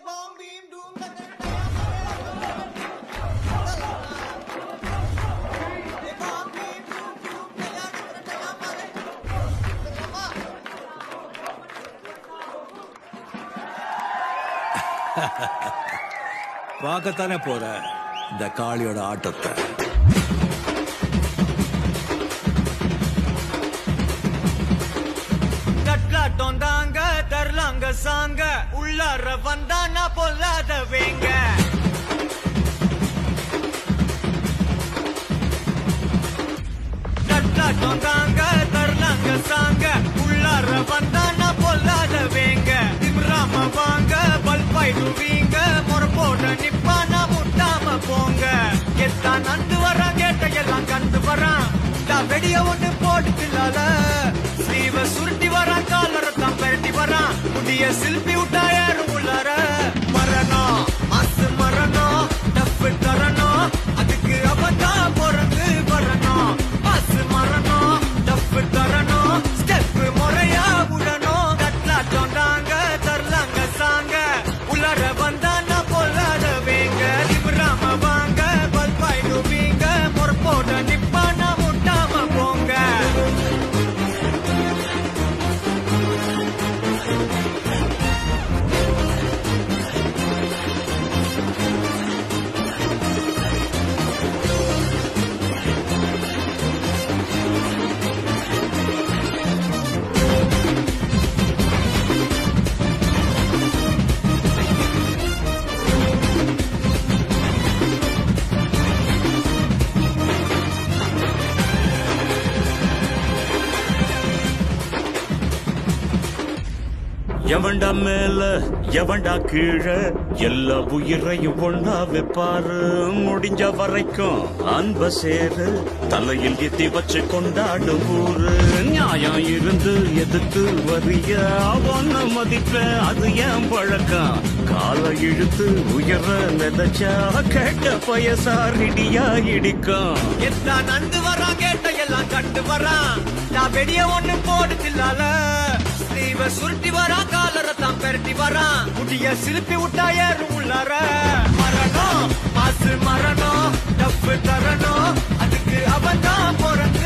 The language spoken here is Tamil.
பார்க்கத்தானே போற இந்த காளியோட ஆட்டத்தை. கட்லாட்டம் தாங்க தரலாங்க சாங்க உள்ளார வந்தானா பொல்லாத வேங்க. கட்லாட்டம் தாங்க தரலாங்க சாங்க உள்ளார வந்தானா பொல்லாத வேங்க. திமிராம வாங்க பல்பாயிடுவீங்க முறப்போட நிப்பானா முட்டாம போங்க. எத்தான் நந்து வரான் கேட்ட எல்லாம் கண்டு வரான் வெடிய ஒண்ணு போட்டுலால ஸ்லீவ சுருட்டி வரான் காலரத்தான் பெரட்டி வரான் முடிய சில்பி விட்டா யாரும் உள்ளார. மரணம் மாசு மரணம் டப்பு தரணும் அதுக்கு அவதான் பிறந்து வரணும். மாசு மரணம் டப்பு தரணும் ஸ்டெப் முறையா விடணும். கட்லாட்டம் தாங்க தரலாங்க சாங்க உள்ளார வந்தானா பொல்லாத வேங்க. திமிராம வாங்க பல்பாயிடுவீங்க முறப்போட நிப்பானா முட்டாம போங்க. எவன்டா மேல எவன்டா கீழே எல்லா உயிரையும் ஒன்னா வைப்பாரு. முடிஞ்ச வரைக்கும் அன்ப சேரு தலையில் எத்தி வச்சு கொண்டாடும் ஊரு. நியாயம் இருந்து எதுக்கு வரிய அவன மதிப்ப அது ஏன் பழக்கம். கால இழுத்து உயர நினைச்சா கேட்ட பயசாரிடியா இடிக்கும். எத்தான் நந்து வரான் கேட்ட எல்லாம் கண்டு வரான் வெடிய ஒண்ணு போடுதில்லால ஸ்லீவ சுருட்டி வரான் காலரத்தான் பெரட்டி வரான் முடிய சிலுப்பி விட்டா ஏறும் உள்ளார. மரணம் மாசு மரணம் டப்பு தரணும் அதுக்கு அவன் தான் பிறந்து